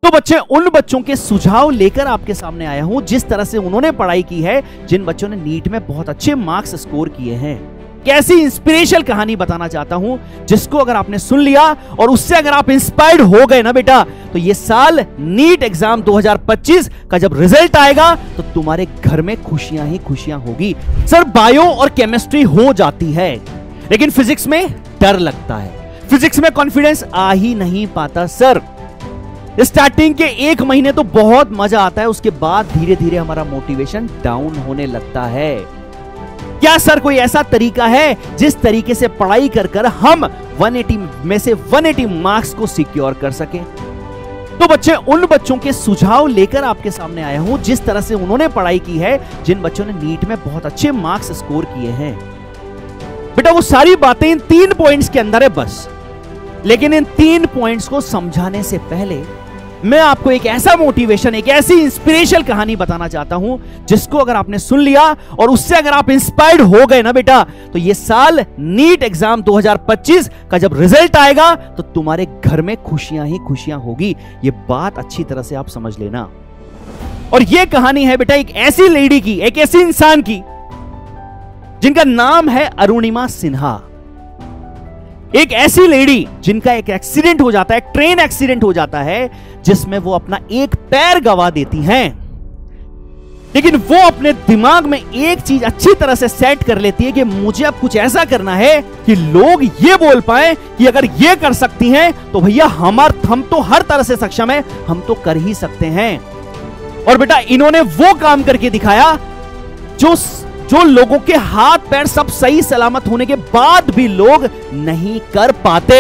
तो बच्चे, उन बच्चों के सुझाव लेकर आपके सामने आया हूं जिस तरह से उन्होंने पढ़ाई की है, जिन बच्चों ने नीट में बहुत अच्छे मार्क्स स्कोर किए हैं। कैसी इंस्पिरेशनल कहानी बताना चाहता हूं जिसको अगर आपने सुन लिया और उससे अगर आप इंस्पायर्ड हो गए ना बेटा, तो ये साल नीट एग्जाम 2025 का जब रिजल्ट आएगा तो तुम्हारे घर में खुशियां ही खुशियां होगी। सर, बायो और केमिस्ट्री हो जाती है लेकिन फिजिक्स में डर लगता है, फिजिक्स में कॉन्फिडेंस आ ही नहीं पाता। सर, स्टार्टिंग के 1 महीने तो बहुत मजा आता है, उसके बाद धीरे धीरे हमारा मोटिवेशन डाउन होने लगता है। क्या सर कोई ऐसा तरीका है जिस तरीके से पढ़ाई कर कर हम 180 में से 180 मार्क्स को सिक्योर कर सके? तो बच्चे, उन बच्चों के सुझाव लेकर आपके सामने आया हूं जिस तरह से उन्होंने पढ़ाई की है, जिन बच्चों ने नीट में बहुत अच्छे मार्क्स स्कोर किए हैं। बेटा, वो सारी बातें इन 3 पॉइंट्स के अंदर है बस। लेकिन इन 3 पॉइंट्स को समझाने से पहले मैं आपको एक ऐसा मोटिवेशन, एक ऐसी इंस्पिरेशनल कहानी बताना चाहता हूं जिसको अगर आपने सुन लिया और उससे अगर आप इंस्पायर्ड हो गए ना बेटा, तो ये साल नीट एग्जाम 2025 का जब रिजल्ट आएगा तो तुम्हारे घर में खुशियां ही खुशियां होगी। ये बात अच्छी तरह से आप समझ लेना। और ये कहानी है बेटा एक ऐसी लेडी की, एक ऐसी इंसान की जिनका नाम है अरुणिमा सिन्हा। एक ऐसी लेडी जिनका एक एक्सीडेंट हो जाता है, ट्रेन एक्सीडेंट हो जाता है, जिसमें वो अपना एक पैर गंवा देती हैं। लेकिन वो अपने दिमाग में एक चीज अच्छी तरह से सेट कर लेती है कि मुझे अब कुछ ऐसा करना है कि लोग ये बोल पाए कि अगर ये कर सकती हैं तो भैया हम तो हर तरह से सक्षम है, हम तो कर ही सकते हैं। और बेटा, इन्होंने वो काम करके दिखाया जो लोगों के हाथ पैर सब सही सलामत होने के बाद भी लोग नहीं कर पाते।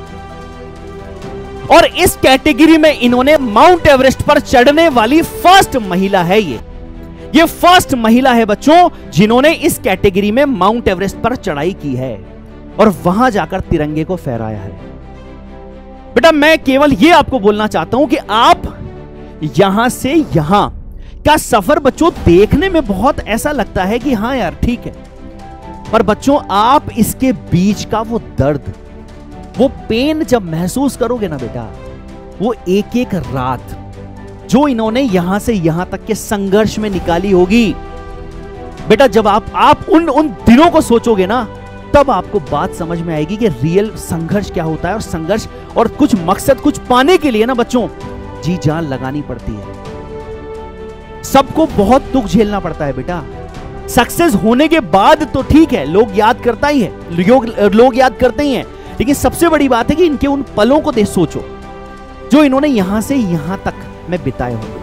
और इस कैटेगरी में इन्होंने माउंट एवरेस्ट पर चढ़ने वाली फर्स्ट महिला है। ये फर्स्ट महिला है बच्चों जिन्होंने इस कैटेगरी में माउंट एवरेस्ट पर चढ़ाई की है और वहां जाकर तिरंगे को फहराया है। बेटा, मैं केवल ये आपको बोलना चाहता हूं कि आप यहां से यहां का सफर बच्चों देखने में बहुत ऐसा लगता है कि हाँ यार ठीक है, पर बच्चों आप इसके बीच का वो दर्द, वो पेन जब महसूस करोगे ना बेटा, वो एक एक रात जो इन्होंने यहां से यहां तक के संघर्ष में निकाली होगी बेटा, जब आप उन दिनों को सोचोगे ना, तब आपको बात समझ में आएगी कि रियल संघर्ष क्या होता है। और संघर्ष और कुछ मकसद, कुछ पाने के लिए ना बच्चों जी जान लगानी पड़ती है। सबको बहुत दुख झेलना पड़ता है बेटा। सक्सेस होने के बाद तो ठीक है, लोग याद करता ही है, लोग याद करते ही हैं, लेकिन सबसे बड़ी बात है कि इनके उन पलों को देख सोचो जो इन्होंने यहां से यहां तक में बिताए होंगे।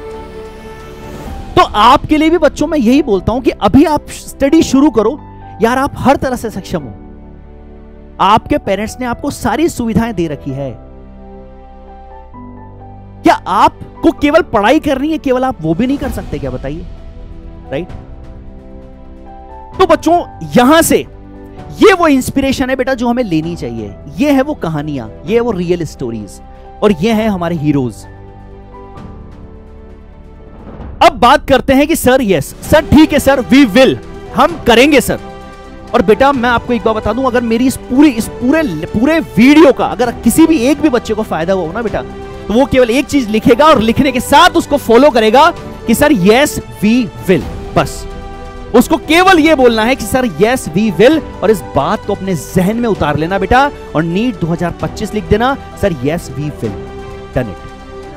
तो आपके लिए भी बच्चों मैं यही बोलता हूं कि अभी आप स्टडी शुरू करो यार, आप हर तरह से सक्षम हो। आपके पेरेंट्स ने आपको सारी सुविधाएं दे रखी है। क्या आपको केवल पढ़ाई करनी है, केवल आप वो भी नहीं कर सकते क्या? बताइए, राइट? तो बच्चों, यहां से ये वो इंस्पिरेशन है बेटा जो हमें लेनी चाहिए। ये है वो कहानियां, ये है वो रियल स्टोरीज, और ये है हमारे हीरोज। अब बात करते हैं कि सर, यस सर, ठीक है सर, वी विल, हम करेंगे सर। और बेटा, मैं आपको एक बात बता दूं, अगर मेरी इस पूरे वीडियो का अगर किसी भी एक भी बच्चे को फायदा हुआ ना बेटा, तो वो केवल एक चीज लिखेगा और लिखने के साथ उसको फॉलो करेगा कि सर यस वी विल। बस उसको केवल ये बोलना है कि सर यस वी विल, और इस बात को अपने जहन में उतार लेना बेटा, और नीट 2025 लिख देना, sir yes we will, done it.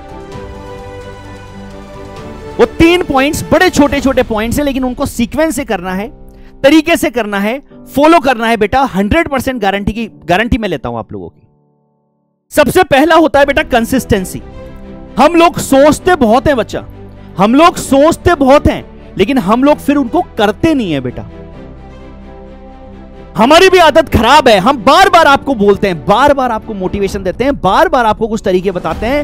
वो 3 पॉइंट्स बड़े छोटे छोटे पॉइंट्स हैं, लेकिन उनको सीक्वेंस से करना है, तरीके से करना है, फॉलो करना है बेटा। 100% गारंटी मैं लेता हूं आप लोगों की। सबसे पहला होता है बेटा कंसिस्टेंसी। हम लोग सोचते बहुत हैं बच्चा, हम लोग सोचते बहुत हैं, लेकिन हम लोग फिर उनको करते नहीं है बेटा। हमारी भी आदत खराब है, हम बार बार आपको बोलते हैं, बार बार आपको मोटिवेशन देते हैं, बार बार आपको कुछ तरीके बताते हैं।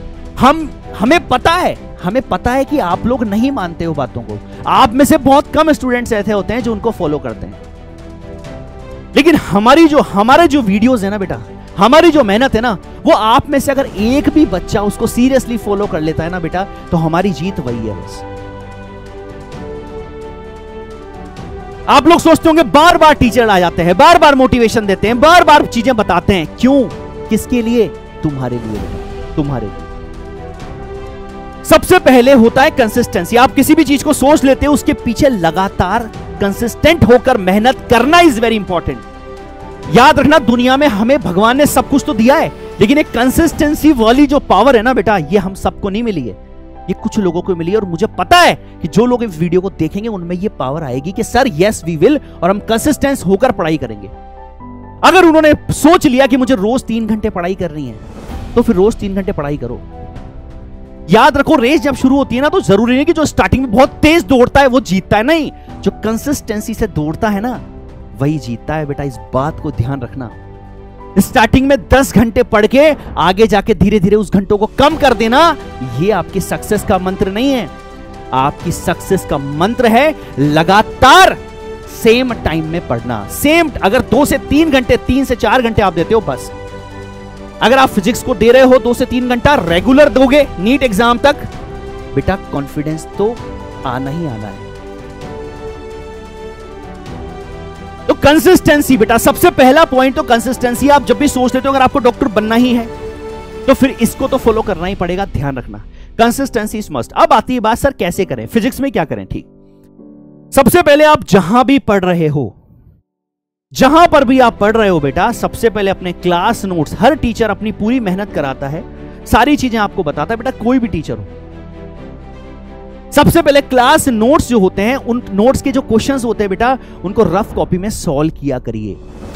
हमें पता है कि आप लोग नहीं मानते हो बातों को। आप में से बहुत कम स्टूडेंट्स ऐसे होते हैं जो उनको फॉलो करते हैं, लेकिन हमारे जो वीडियोस है ना बेटा, हमारी जो मेहनत है ना, वो आप में से अगर एक भी बच्चा उसको सीरियसली फॉलो कर लेता है ना बेटा, तो हमारी जीत वही है बस। आप लोग सोचते होंगे बार बार टीचर आ जाते हैं, बार बार मोटिवेशन देते हैं, बार बार चीजें बताते हैं, क्यों? किसके लिए? तुम्हारे लिए बेटा, तुम्हारे लिए। सबसे पहले होता है कंसिस्टेंसी। आप किसी भी चीज को सोच लेते हो, उसके पीछे लगातार कंसिस्टेंट होकर मेहनत करना इज वेरी इंपॉर्टेंट। याद रखना, दुनिया में हमें भगवान ने सब कुछ तो दिया है, लेकिन एक कंसिस्टेंसी वाली जो पावर है ना बेटा, ये हम सबको नहीं मिली है, ये कुछ लोगों को मिली है। और मुझे पता है कि जो लोग इस वीडियो को देखेंगे उनमें ये पावर आएगी कि सर यस वी विल, और हम कंसिस्टेंस होकर पढ़ाई करेंगे। अगर उन्होंने सोच लिया कि मुझे रोज 3 घंटे पढ़ाई करनी है, तो फिर रोज 3 घंटे पढ़ाई करो। याद रखो, रेस जब शुरू होती है ना, तो जरूरी नहीं कि जो स्टार्टिंग में बहुत तेज दौड़ता है वो जीतता है, नहीं, जो कंसिस्टेंसी से दौड़ता है ना वही जीतता है बेटा। इस बात को ध्यान रखना। स्टार्टिंग में 10 घंटे पढ़ के आगे जाके धीरे धीरे उस घंटों को कम कर देना, ये आपकी सक्सेस का मंत्र नहीं है। आपकी सक्सेस का मंत्र है लगातार सेम टाइम में पढ़ना। सेम, अगर 2 से 3 घंटे, 3 से 4 घंटे आप देते हो बस। अगर आप फिजिक्स को दे रहे हो 2 से 3 घंटा रेगुलर दोगे नीट एग्जाम तक, बेटा कॉन्फिडेंस तो आना ही आना है। तो कंसिस्टेंसी बेटा, सबसे पहला पॉइंट तो कंसिस्टेंसी। आप जब भी सोच लेते हो अगर आपको डॉक्टर बनना ही है, तो फिर इसको तो फॉलो करना ही पड़ेगा। ध्यान रखना, कंसिस्टेंसी इज मस्ट। अब आती है बात, सर कैसे करें, फिजिक्स में क्या करें? ठीक, सबसे पहले आप जहां भी पढ़ रहे हो, जहां पर भी आप पढ़ रहे हो बेटा, सबसे पहले अपने क्लास नोट्स, हर टीचर अपनी पूरी मेहनत कराता है, सारी चीजें आपको बताता है बेटा, कोई भी टीचर हो। सबसे पहले क्लास नोट्स जो होते हैं, उन नोट्स के जो क्वेश्चंस होते हैं बेटा, उनको रफ कॉपी में सॉल्व किया करिए।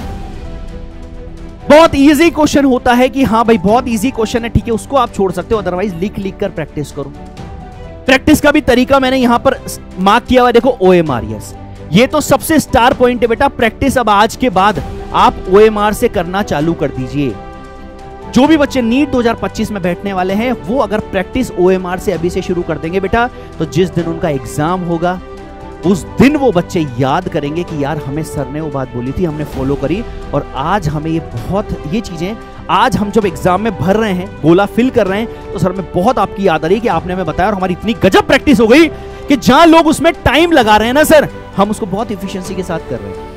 बहुत इजी क्वेश्चन होता है कि हाँ भाई बहुत इजी क्वेश्चन है, ठीक है, उसको आप छोड़ सकते हो, अदरवाइज लिख लिख कर प्रैक्टिस करो। प्रैक्टिस का भी तरीका मैंने यहां पर मार्क किया हुआ, देखो OMR। यस, ये तो सबसे स्टार पॉइंट है बेटा। प्रैक्टिस अब आज के बाद आप OMR से करना चालू कर दीजिए। जो भी बच्चे नीट 2025 में बैठने वाले हैं, वो अगर प्रैक्टिस OMR से अभी से शुरू कर देंगे बेटा, तो जिस दिन उनका एग्जाम होगा उस दिन वो बच्चे याद करेंगे कि यार हमें सर ने वो बात बोली थी, हमने फॉलो करी, और आज हमें ये चीजें आज हम जब एग्जाम में भर रहे हैं, गोला फिल कर रहे हैं, तो सर में बहुत आपकी याद आ रही है कि आपने हमें बताया, और हमारी इतनी गजब प्रैक्टिस हो गई कि जहां लोग उसमें टाइम लगा रहे हैं ना सर, हम उसको बहुत इफिशिएंसी के साथ कर रहे हैं।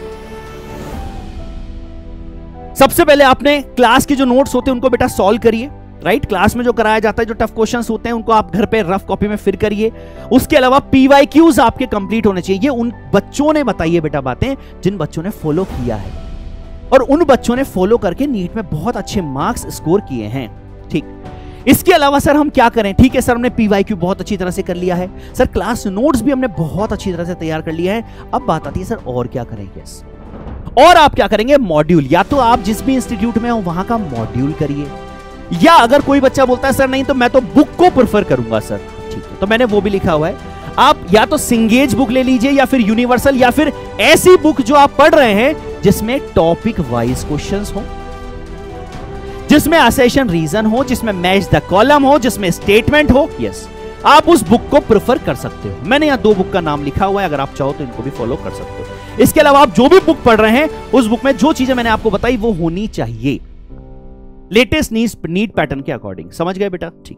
सबसे पहले आपने क्लास के जो नोट्स होते हैं उनको बेटा सॉल्व करिए, राइट। क्लास में जो कराया जाता है, जो टफ क्वेश्चंस होते हैं, उनको आप घर पे रफ कॉपी में फिर करिए। उसके अलावा PYQs आपके कंप्लीट होने चाहिए। ये उन बच्चों ने बताइए बेटा बातें जिन बच्चों ने फॉलो किया है, और उन बच्चों ने फॉलो करके नीट में बहुत अच्छे मार्क्स स्कोर किए हैं, ठीक। इसके अलावा सर हम क्या करें? ठीक है सर, हमने PYQ बहुत अच्छी तरह से कर लिया है, सर क्लास नोट्स भी हमने बहुत अच्छी तरह से तैयार कर लिया है। अब बात आती है सर और क्या करें? यस, और आप क्या करेंगे? मॉड्यूल। या तो आप जिस भी इंस्टीट्यूट में हो वहां का मॉड्यूल करिए, या अगर कोई बच्चा बोलता है सर नहीं तो मैं तो बुक को प्रेफर करूंगा सर, ठीक है, तो मैंने वो भी लिखा हुआ है। आप या तो सिंगेज बुक ले लीजिए, या फिर यूनिवर्सल, या फिर ऐसी बुक जो आप पढ़ रहे हैं जिसमें टॉपिक वाइज क्वेश्चंस हो, जिसमें असेशन रीजन हो, जिसमें मैच द कॉलम हो, जिसमें स्टेटमेंट हो। यस, आप उस बुक को प्रेफर कर सकते हो। मैंने यहां 2 बुक का नाम लिखा हुआ है, अगर आप चाहो तो इनको भी फॉलो कर सकते हो। इसके अलावा आप जो भी बुक पढ़ रहे हैं, उस बुक में जो चीजें मैंने आपको बताई वो होनी चाहिए लेटेस्ट नीट पैटर्न के अकॉर्डिंग। समझ गए बेटा? ठीक,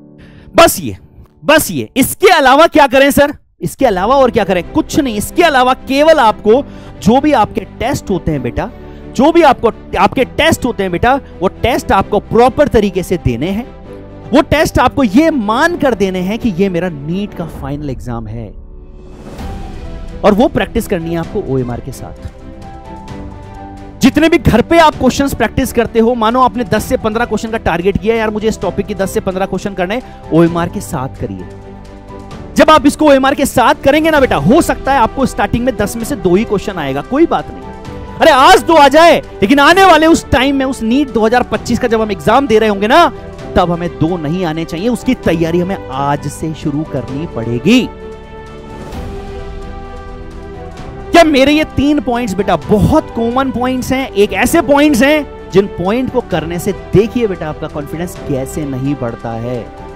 बस ये। इसके अलावा क्या करें सर? इसके अलावा और क्या करें? कुछ नहीं। इसके अलावा केवल आपको जो भी आपके टेस्ट होते हैं बेटा, जो भी आपके टेस्ट होते हैं बेटा, वो टेस्ट आपको प्रॉपर तरीके से देने हैं। वो टेस्ट आपको ये मान कर देने हैं कि ये मेरा नीट का फाइनल एग्जाम है, और वो प्रैक्टिस करनी है आपको OMR के साथ। जितने भी घर पे आप क्वेश्चंस प्रैक्टिस करते हो, मानो आपने 10 से 15 क्वेश्चन का टारगेट किया, यार मुझे इस टॉपिक की 10 से 15 क्वेश्चन करने, OMR के साथ करिए। जब आप इसको OMR के साथ करेंगे ना बेटा, हो सकता है आपको स्टार्टिंग में 10 में से 2 ही क्वेश्चन आएगा, कोई बात नहीं। अरे आज 2 आ जाए, लेकिन आने वाले उस टाइम में, उस नीट 2025 का जब हम एग्जाम दे रहे होंगे ना, तब हमें 2 नहीं आने चाहिए। उसकी तैयारी हमें आज से शुरू करनी पड़ेगी। क्या मेरे ये 3 पॉइंट्स बेटा बहुत कॉमन पॉइंट्स हैं, एक ऐसे पॉइंट्स हैं जिन पॉइंट को करने से देखिए बेटा आपका कॉन्फिडेंस कैसे नहीं बढ़ता है।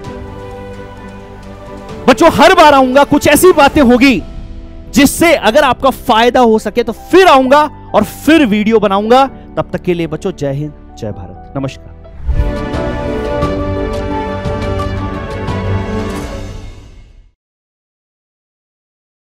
बच्चों हर बार आऊंगा, कुछ ऐसी बातें होगी जिससे अगर आपका फायदा हो सके तो फिर आऊंगा और फिर वीडियो बनाऊंगा। तब तक के लिए बच्चों जय हिंद, जय भारत, नमस्कार।